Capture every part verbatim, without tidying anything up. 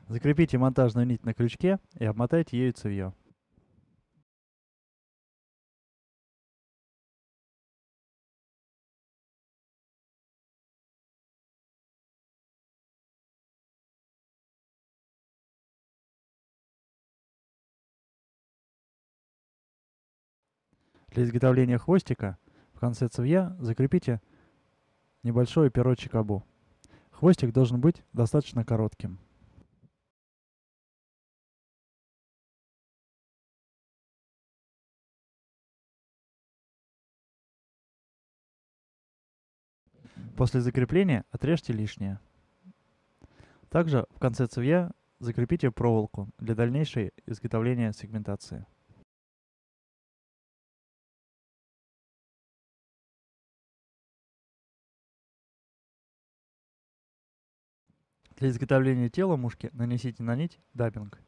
Закрепите монтажную нить на крючке и обмотайте ею цевьё. Для изготовления хвостика в конце цевья закрепите небольшое перо чикабу. Хвостик должен быть достаточно коротким. После закрепления отрежьте лишнее. Также в конце цевья закрепите проволоку для дальнейшего изготовления сегментации. Для изготовления тела мушки нанесите на нить даббинг.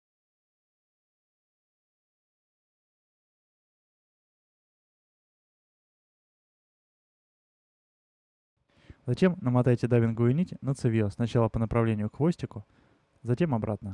Затем намотайте даббинговую нить на цевьё, сначала по направлению к хвостику, затем обратно.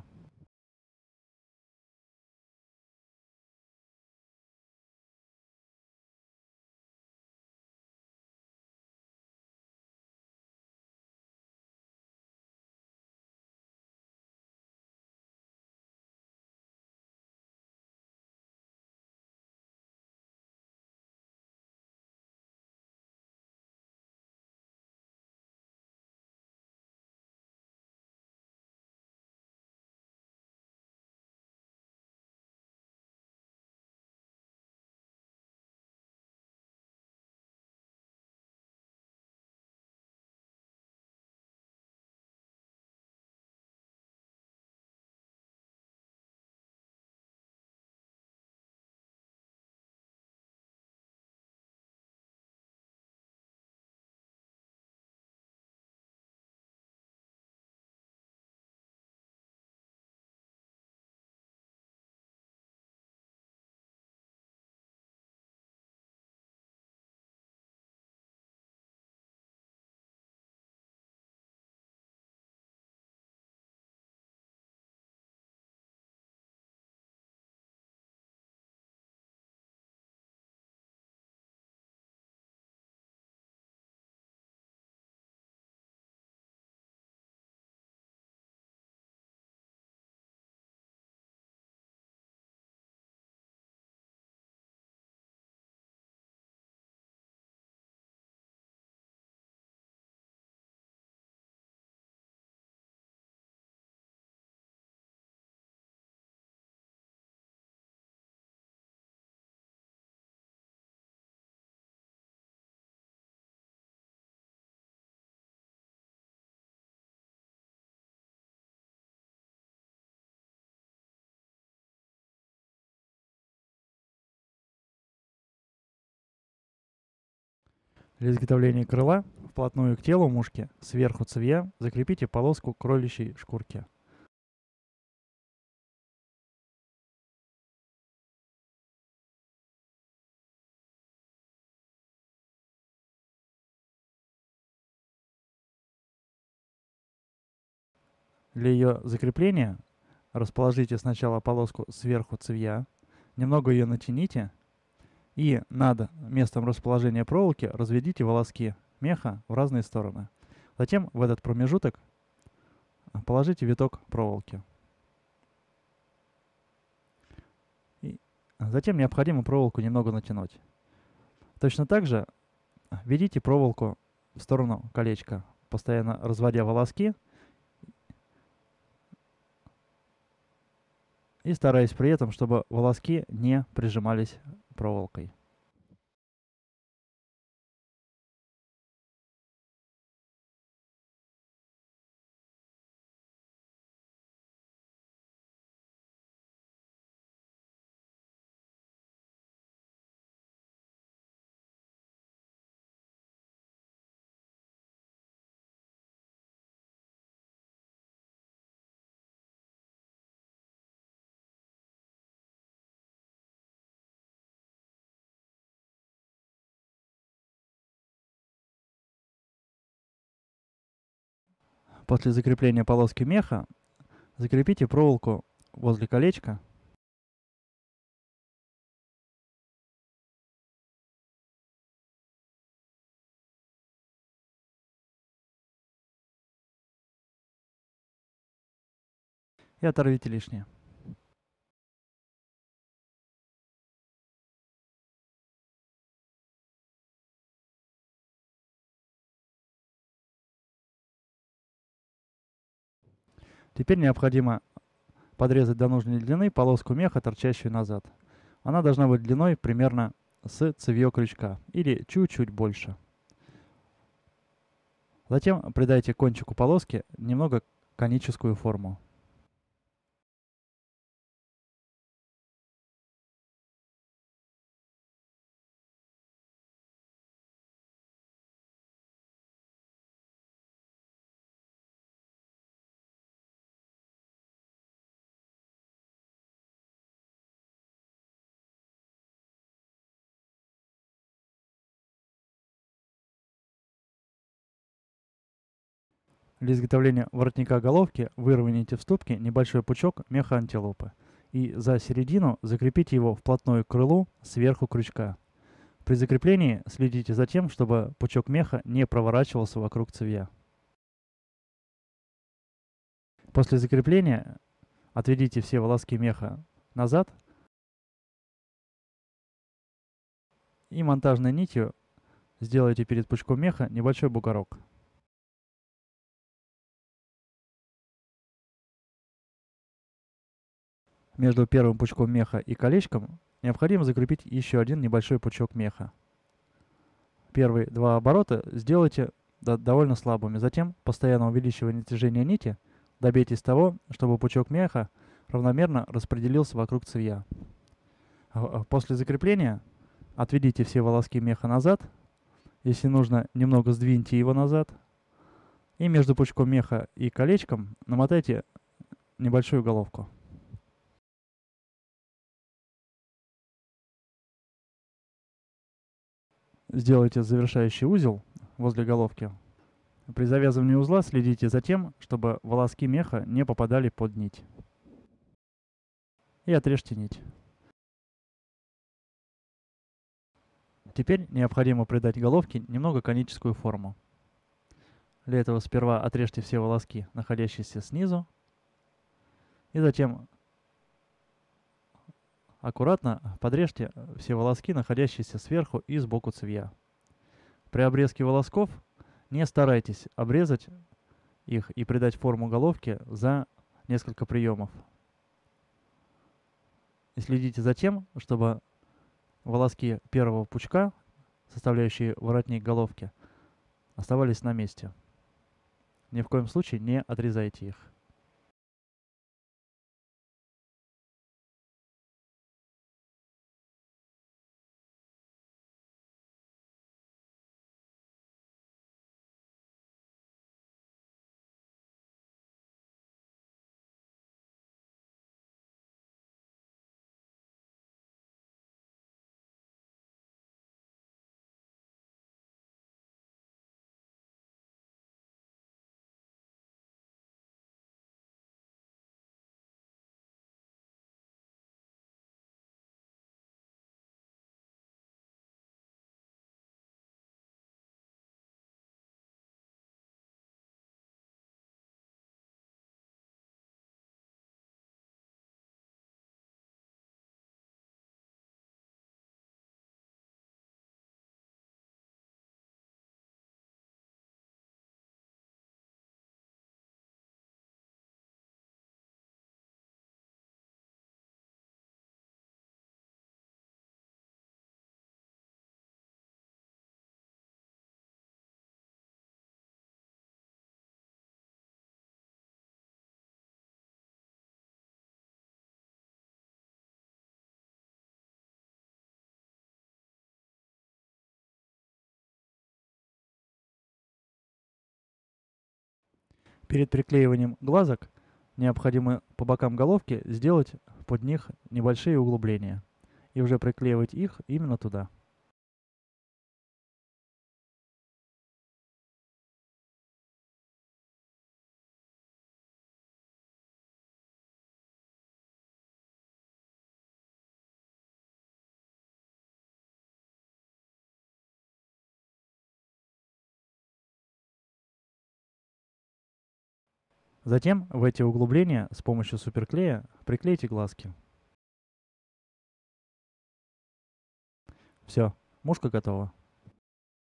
Для изготовления крыла вплотную к телу мушки сверху цевья закрепите полоску кроличьей шкурки. Для ее закрепления расположите сначала полоску сверху цевья, немного ее натяните и над местом расположения проволоки разведите волоски меха в разные стороны. Затем в этот промежуток положите виток проволоки. И затем необходимо проволоку немного натянуть. Точно так же ведите проволоку в сторону колечка, постоянно разводя волоски и стараясь при этом, чтобы волоски не прижимались проволокой. После закрепления полоски меха Закрепите проволоку возле колечка. И оторвите лишнее. Теперь необходимо подрезать до нужной длины полоску меха, торчащую назад. Она должна быть длиной примерно с цевьё крючка или чуть-чуть больше. Затем придайте кончику полоски немного коническую форму. Для изготовления воротника головки выровняйте в ступке небольшой пучок меха антилопы и за середину закрепите его вплотную к крылу сверху крючка. При закреплении следите за тем, чтобы пучок меха не проворачивался вокруг цевья. После закрепления отведите все волоски меха назад и монтажной нитью сделайте перед пучком меха небольшой бугорок. Между первым пучком меха и колечком необходимо закрепить еще один небольшой пучок меха. Первые два оборота сделайте довольно слабыми. Затем, постоянно увеличивая натяжение нити, добейтесь того, чтобы пучок меха равномерно распределился вокруг цевья. После закрепления отведите все волоски меха назад. Если нужно, немного сдвиньте его назад. И между пучком меха и колечком намотайте небольшую головку. Сделайте завершающий узел возле головки. При завязывании узла следите за тем, чтобы волоски меха не попадали под нить. И отрежьте нить. Теперь необходимо придать головке немного коническую форму. Для этого сперва отрежьте все волоски, находящиеся снизу, и затем аккуратно подрежьте все волоски, находящиеся сверху и сбоку цевья. При обрезке волосков не старайтесь обрезать их и придать форму головки за несколько приемов. И следите за тем, чтобы волоски первого пучка, составляющие воротник головки, оставались на месте. Ни в коем случае не отрезайте их. Перед приклеиванием глазок необходимо по бокам головки сделать под них небольшие углубления и уже приклеивать их именно туда. Затем в эти углубления с помощью суперклея приклейте глазки. Все, мушка готова.